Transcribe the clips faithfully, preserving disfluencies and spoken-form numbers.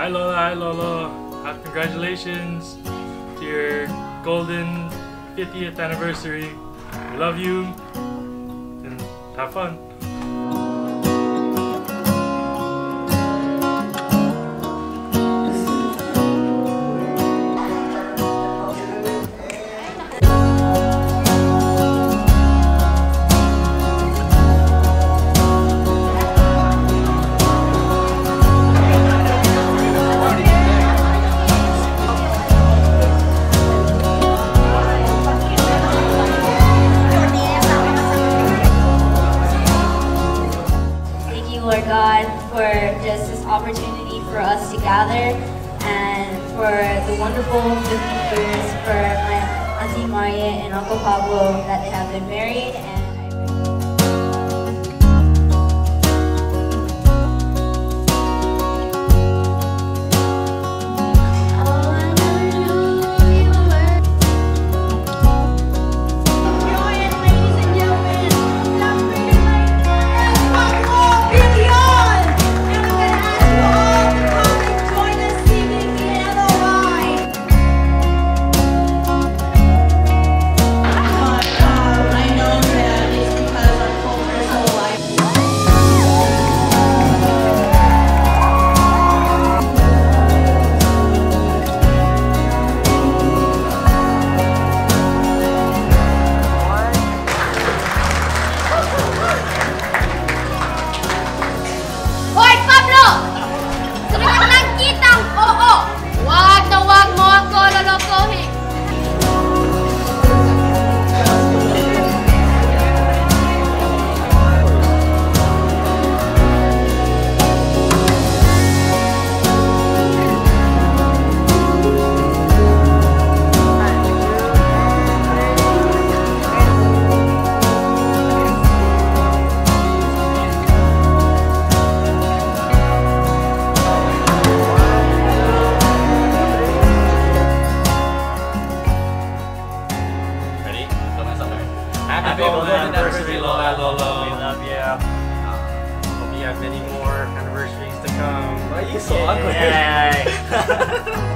Hi Lola, hi Lolo. Uh, congratulations to your golden fiftieth anniversary. We love you and have fun. Lord God, for just this opportunity for us to gather and for the wonderful fifty years for my Auntie Marietta and Uncle Pablo that they have been married. And Happy golden anniversary, Lola, Lolo. We love you. Hope you have many more anniversaries to come. Why are you so ugly? Yay.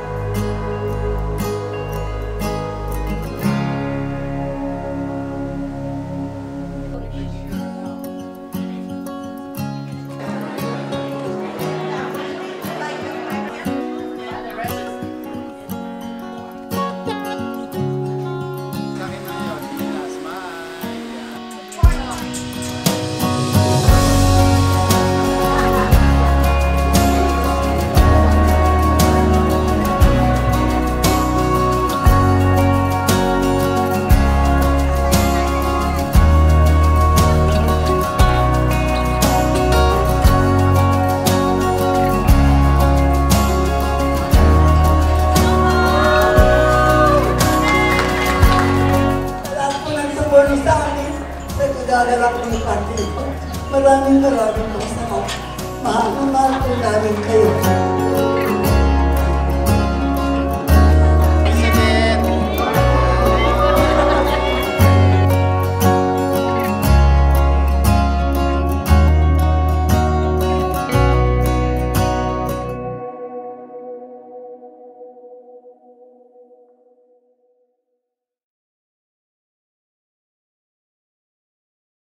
Nagkagalak ng party ko. Maraming maraming salamat. Mahal na mahal ko namin kayo.